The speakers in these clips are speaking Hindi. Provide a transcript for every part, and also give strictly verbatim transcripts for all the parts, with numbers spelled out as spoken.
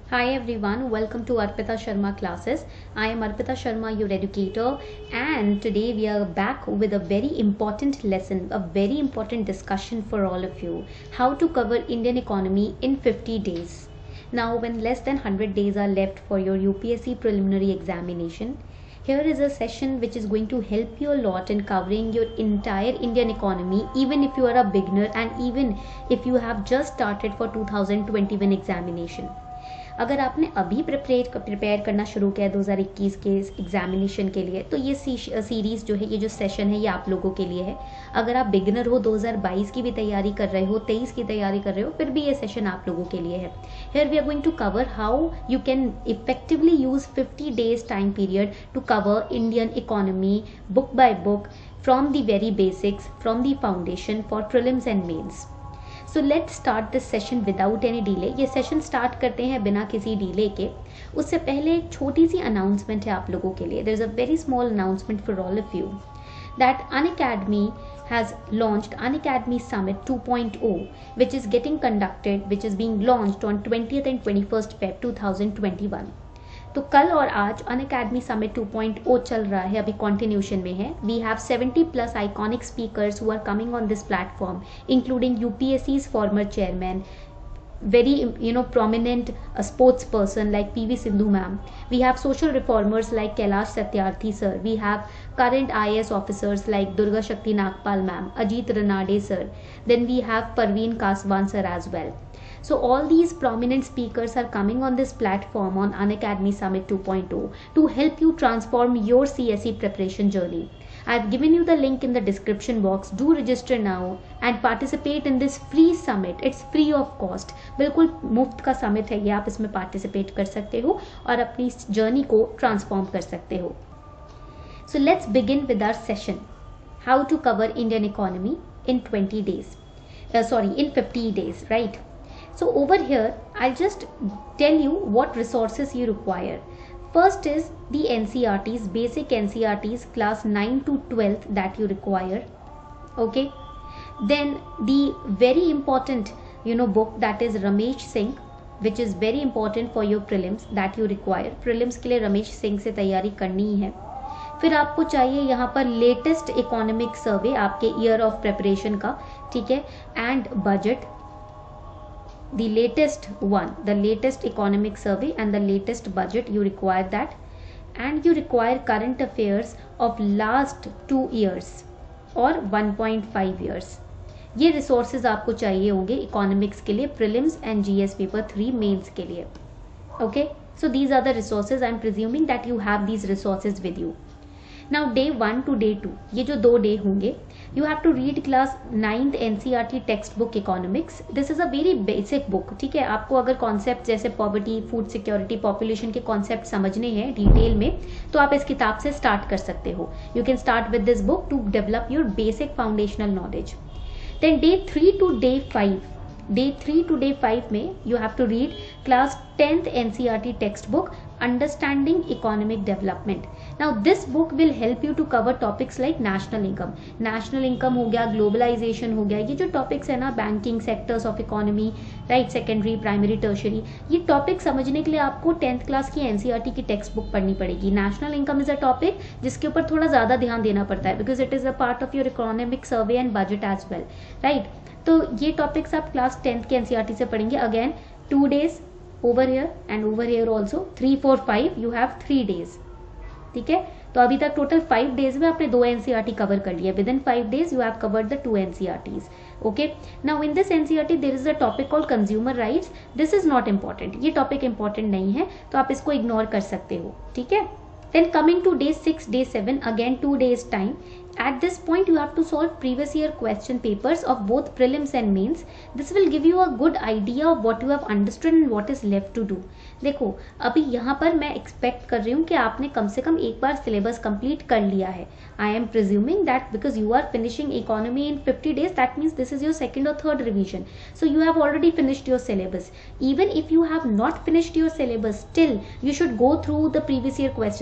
Hi everyone, welcome to Arpita Sharma classes. I am Arpita Sharma, your educator, and today we are back with a very important lesson, a very important discussion for all of you. How to cover Indian economy in fifty days. Now, when less than one hundred days are left for your U P S C preliminary examination, here is a session which is going to help you a lot in covering your entire Indian economy, even if you are a beginner and even if you have just started for two thousand twenty-one examination. अगर आपने अभी प्रिपेयर प्रिपेयर करना शुरू किया है दो हज़ार इक्कीस के एग्जामिनेशन के लिए, तो ये सीरीज़ जो है, ये जो सेशन है, ये आप लोगों के लिए है. अगर आप बिगिनर हो, दो हज़ार बाईस की भी तैयारी कर रहे हो, तेईस की तैयारी कर रहे हो, फिर भी ये सेशन आप लोगों के लिए है. Here we are going to cover how you can effectively use fifty days time period to cover Indian economy book by book from the very basics, from the foundation for prelims and mains. So let's start this session without any delay. ये सेशन स्टार्ट करते हैं बिना किसी डिले के. उससे पहले एक छोटी सी अनाउंसमेंट है आप लोगों के लिए. There is a very small announcement for all of you that Unacademy has launched Unacademy Summit two point oh, which is getting conducted, which is being launched on twentieth and twenty-first February twenty twenty-one. तो कल और आज Unacademy summit two point o चल रहा है, अभी कॉन्टिन्यूशन में है. We have seventy plus iconic speakers who are coming on this platform, including UPSC's former chairman, very you know prominent uh, sports person like P V Sindhu ma'am. We have social reformers like Kailash Satyarthi sir. We have current I A S officers like Durga Shakti Nagpal ma'am, Ajit Ranade sir. Then we have Parveen Kaswan sir as well. So all these prominent speakers are coming on this platform on Unacademy Summit two point oh to help you transform your C S E preparation journey. I have given you the link in the description box. Do register now and participate in this free summit. It's free of cost. बिल्कुल मुफ्त का summit है ये. आप इसमें participate कर सकते हो और अपनी journey को transform कर सकते हो. So let's begin with our session. How to cover Indian economy in twenty days. Uh, sorry, in fifty days, right? So over here, I'll just tell you what resources you require. First is the N C R Ts, basic N C R Ts, class nine to twelfth that you require. Okay. Then the very important, you know, book that is Ramesh Singh, which is very important for your prelims that you require. Prelims के लिए रमेश सिंह से तैयारी करनी है. फिर आपको चाहिए यहाँ पर लेटेस्ट इकोनॉमिक सर्वे आपके ईयर ऑफ प्रिपरेशन का, ठीक है, and budget. The latest one, the latest economic survey and the latest budget, you require that. And you require current affairs of last two years or one point five years. ये resources आपको चाहिए होंगे economics के लिए, prelims and G S paper three mains के लिए. Okay, so these are the resources. I am presuming that you have these resources with you. Now day one to day two, ये जो दो डे होंगे, you have to read class ninth N C R T textbook economics. This is a very basic book. ठीक है, आपको अगर कॉन्सेप्ट जैसे पॉवर्टी, फूड सिक्योरिटी, पॉपुलेशन के कॉन्सेप्ट समझने हैं डिटेल में, तो आप इस किताब से स्टार्ट कर सकते हो. You can start with this book to develop your basic foundational knowledge. Then day three to day five, day three to day five में you have to read class tenth N C R T text book Understanding Economic Development. Now this book will help you to cover topics like national income. National income हो गया, globalization हो गया, ये जो topics है ना, banking, sectors of economy, right, secondary, primary, tertiary, ये topic समझने के लिए आपको टेंथ क्लास की N C R T की टेक्स्ट बुक पढ़नी पड़ेगी. National income is a topic जिसके ऊपर थोड़ा ज़्यादा ध्यान देना पड़ता है because it is a part of your economic survey and budget as well, right? तो ये topics आप क्लास टेंथ के N C R T से पढ़ेंगे. Again two days over here and over here also, three four five, you have three days. ठीक है, तो अभी तक टोटल फाइव डेज में आपने दो N C R T cover कर लिया. Within five days you have covered the two N C R Ts. Okay, now in this N C R T there is a topic called consumer rights. This is not important, ये टॉपिक इंपॉर्टेंट नहीं है, तो आप इसको इग्नोर कर सकते हो. ठीक है. Then coming to day six, day seven, again two days time. At this point you have to solve previous year question papers of both prelims and mains. This will give you a good idea of what you have understood and what is left to do. देखो अभी यहाँ पर मैं एक्सपेक्ट कर रही हूँ कि आपने कम से कम एक बार सिलेबस कंप्लीट कर लिया है. I am presuming that because you are finishing economy in fifty days, that means this is your second और third revision. So you have already finished your syllabus. Even if you have not finished your syllabus, still you should go through the previous year questions.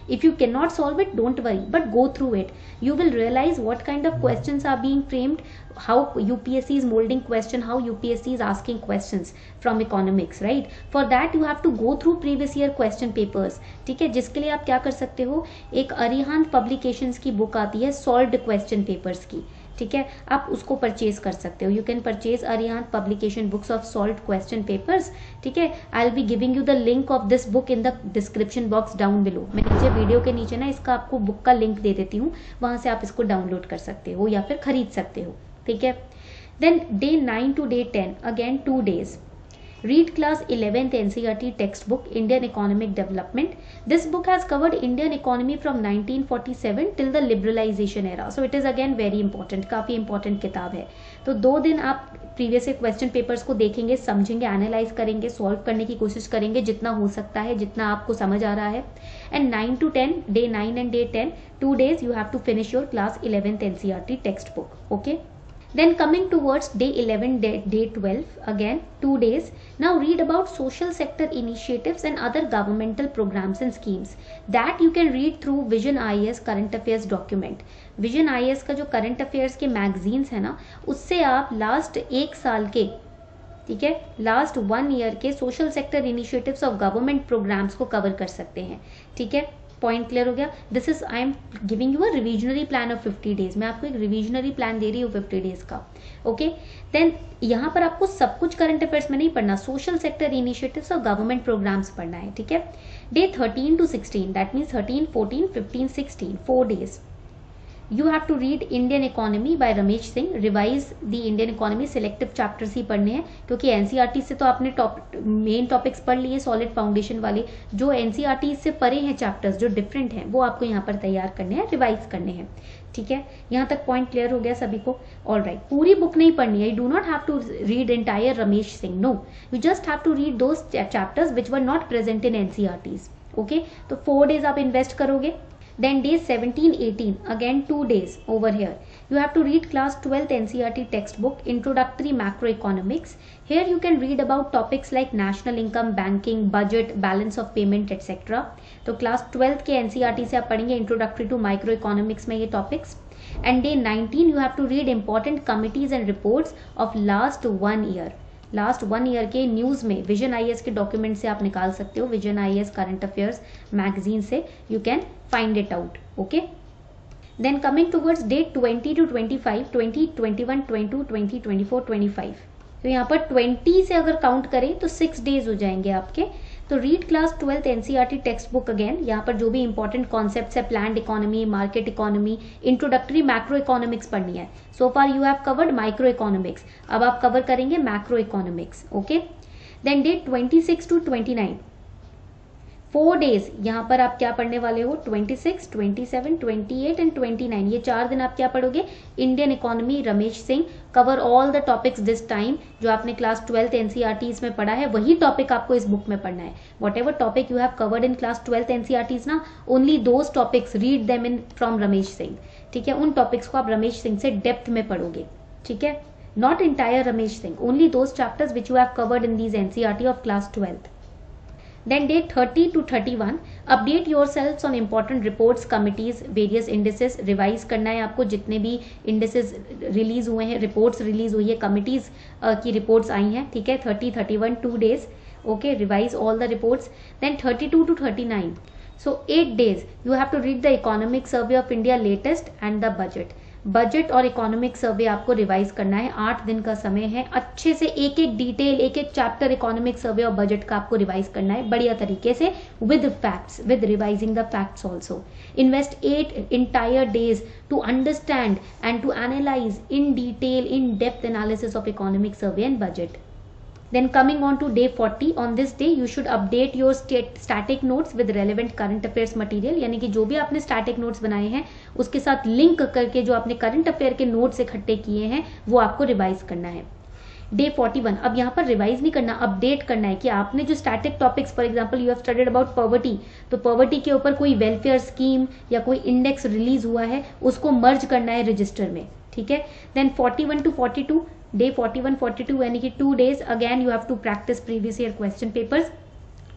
If you cannot solve it, don't worry, but go through it. You will realize what kind of questions are being framed, how U P S C is molding question, how U P S C is asking questions from economics, right? For that you have to go through previous year question papers, ठीक है, जिसके लिए आप क्या कर सकते हो, एक अरिहंत पब्लिकेशंस की बुक आती है सॉल्व्ड क्वेश्चन पेपर्स की, ठीक है, आप उसको परचेज कर सकते हो. You can purchase Arihant publication books of solved question papers, ठीक है. I will be giving you the link of this book in the description box down below. मैं नीचे वीडियो के नीचे ना इसका आपको बुक का लिंक दे देती हूँ, वहां से आप इसको डाउनलोड कर सकते हो या फिर खरीद सकते हो, ठीक है. Then day nine to day ten, again two days. Read class eleventh N C E R T textbook Indian Economic Development. This book has covered Indian economy from nineteen forty-seven till the liberalization era. So it is again very important, काफ़ी important किताब है. तो दो दिन आप प्रीवियस क्वेश्चन पेपर्स को देखेंगे, समझेंगे, एनालाइज करेंगे, सॉल्व करने की कोशिश करेंगे जितना हो सकता है, जितना आपको समझ आ रहा है. And nine to ten, day nine and day ten, two days you have to finish your class eleventh N C E R T text book. Okay. Then coming towards day eleven, day, day twelve, again two days. Now read about social sector initiatives and other governmental programs and schemes. That you can read through Vision I A S current affairs document. Vision I A S का जो current affairs के magazines है ना, उससे आप लास्ट एक साल के, ठीक है, लास्ट वन ईयर के social sector initiatives of government programs को कवर कर सकते हैं, ठीक है. पॉइंट क्लियर हो गया. This is I am giving you a revisionary plan of fifty days. मैं आपको एक रिविजनरी प्लान दे रही हूँ फिफ्टी डेज का. ओके. देन यहाँ पर आपको सब कुछ करंट अफेयर्स में नहीं पढ़ना, सोशल सेक्टर इनिशिएटिव्स और गवर्नमेंट प्रोग्राम्स पढ़ना है, ठीक है. Day thirteen to sixteen, that means thirteen fourteen fifteen sixteen, four days. You have to read Indian Economy by Ramesh Singh. Revise the Indian economy, selective chapters ही पढ़ने हैं, क्योंकि एनसीईआरटी से तो आपने टॉप मेन टॉपिक्स पढ़ लिए सॉलिड फाउंडेशन वाले. जो एनसीईआरटी से परे हैं चैप्टर्स जो डिफरेंट हैं, वो आपको यहाँ पर तैयार करने हैं, रिवाइज करने हैं, ठीक है. यहाँ तक पॉइंट क्लियर हो गया सभी को. All right. पूरी बुक नहीं पढ़नी है. You do not have to read entire Ramesh Singh, no. You just have to read those chapters which were not present in NCERTs. Okay. तो फोर डेज आप इन्वेस्ट करोगे. Then days seventeen eighteen, again two days over here. You have to read class twelfth N C E R T textbook Introductory Macroeconomics. Here you can read about topics like national income, banking, budget, balance of payment, et cetera. तो class twelfth के N C E R T से आप पढ़ेंगे Introductory to Microeconomics में ये topics. And day nineteen you have to read important committees and reports of last one year. Last one year के न्यूज़ में विजन आई ए एस के डॉक्यूमेंट से आप निकाल सकते हो, vision I A S current affairs magazine से you can find it out. Okay. Then coming towards day twenty to twenty five, twenty twenty one twenty to twenty twenty four twenty five. तो यहाँ पर ट्वेंटी से अगर काउंट करें तो सिक्स डेज हो जाएंगे आपके. तो read class twelfth NCERT text book again. यहाँ पर जो भी इंपॉर्टेंट कॉन्सेप्ट्स है, planned economy, market economy, introductory macro economics पढ़नी है. So far you have covered micro economics, अब आप कवर करेंगे macro economics. Okay. Then day twenty six to twenty nine, four days यहाँ पर आप क्या पढ़ने वाले हो, twenty six, twenty seven, twenty eight and twenty nine. ये चार दिन आप क्या पढ़ोगे, Indian economy, Ramesh Singh. Cover all the topics this time. जो आपने क्लास ट्वेल्थ एनसीईआरटीज में पढ़ा है वही टॉपिक आपको इस बुक में पढ़ना है. Whatever topic you have covered in class twelfth NCERTs ना, only those topics read them in from Ramesh Singh, ठीक है. उन टॉपिक्स को आप रमेश सिंह से डेप्थ में पढ़ोगे, ठीक है. Not entire Ramesh Singh, only those chapters which you have covered in these NCERT of class twelfth. Then day thirty to thirty-one, update yourselves on important reports, committees, various indices. Revise करना है आपको जितने भी indices रिलीज हुए हैं, रिपोर्ट्स रिलीज हुई है, कमिटीज की रिपोर्ट्स आई हैं, ठीक है. Thirty thirty one two days. Okay. Revise all the reports. Then thirty two to thirty nine, so eight days you have to read the economic survey of India latest and the budget. Budget और इकोनॉमिक सर्वे आपको रिवाइज करना है. आठ दिन का समय है. अच्छे से एक एक डिटेल, एक एक चैप्टर इकोनॉमिक सर्वे और बजट का आपको रिवाइज करना है बढ़िया तरीके से, with facts, with revising the facts also. Invest eight entire days to understand and to analyse in detail, in depth analysis of economic survey and budget. Then coming on to day forty, on this day you should update your state, static notes with relevant current affairs material. यानी कि जो भी आपने static notes बनाए हैं उसके साथ लिंक करके जो आपने current affair के notes इकट्ठे किए हैं वो आपको रिवाइज करना है. डे फोर्टी वन, अब यहाँ पर रिवाइज नहीं करना, अपडेट करना है कि आपने जो static topics, for example you have studied about poverty, तो पॉवर्टी के ऊपर कोई वेलफेयर स्कीम या कोई इंडेक्स रिलीज हुआ है उसको मर्ज करना है रजिस्टर में, ठीक है. Then forty one to forty two, day forty one forty two यानी कि two days again you have to practise previous year question papers.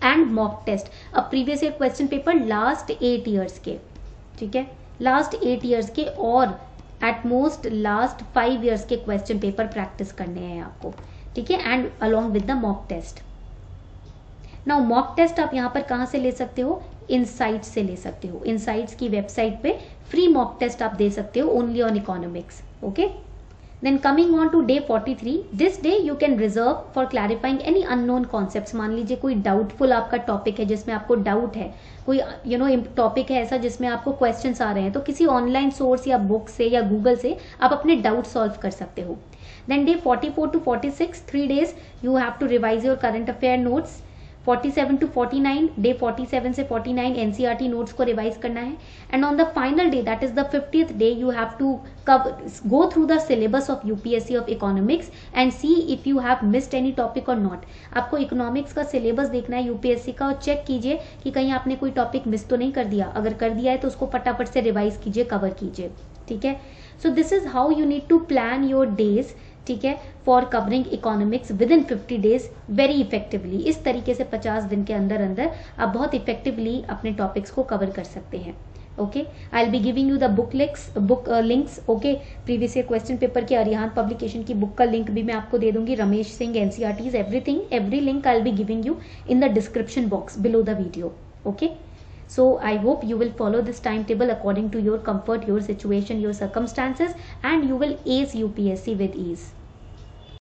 And mock test, a previous year question paper last eight years के, ठीक है, लास्ट एट ईयर्स के और at most last five years के क्वेश्चन पेपर प्रैक्टिस करने हैं आपको, ठीक है, and along with the mock test. Now mock test आप यहाँ पर कहाँ से ले सकते हो, इनसाइट्स से ले सकते हो, इनसाइट्स की वेबसाइट पे फ्री मॉक टेस्ट आप दे सकते हो only on economics, okay. Then coming on to day forty three, this day you can reserve for clarifying any unknown concepts. मान लीजिए कोई डाउटफुल आपका टॉपिक है जिसमें आपको डाउट है, कोई यू नो टॉपिक है ऐसा जिसमें आपको क्वेश्चंस आ रहे हैं, तो किसी ऑनलाइन सोर्स या बुक से या गूगल से आप अपने डाउट सॉल्व कर सकते हो। Then day forty four to forty six, three days you have to revise your current affair notes. Forty seven to forty nine, day forty seven से फोर्टी नाइन एनसीईआरटी नोट्स को रिवाइज करना है। And on the final day, that is the fiftieth day, you have to go through the syllabus of UPSC of economics and see if you have missed any topic और नॉट। आपको इकोनॉमिक्स का सिलेबस देखना है यूपीएससी का और चेक कीजिए कि कहीं आपने कोई टॉपिक मिस तो नहीं कर दिया, अगर कर दिया है तो उसको फटाफट से रिवाइज कीजिए, कवर कीजिए, ठीक है। So this is how you need to plan your days, ठीक है, for covering economics within fifty days very effectively. इस तरीके से पचास दिन के अंदर अंदर आप बहुत इफेक्टिवली अपने टॉपिक्स को कवर कर सकते हैं, okay. I will be giving you the book links book links okay. Previous year question paper के अरिहंत पब्लिकेशन की बुक का लिंक भी मैं आपको दे दूंगी, Ramesh Singh NCERTs, everything, every link I will be giving you in the description box below the video, okay. So I hope you will follow this timetable according to your comfort, your situation, your circumstances, and you will ace U P S C with ease.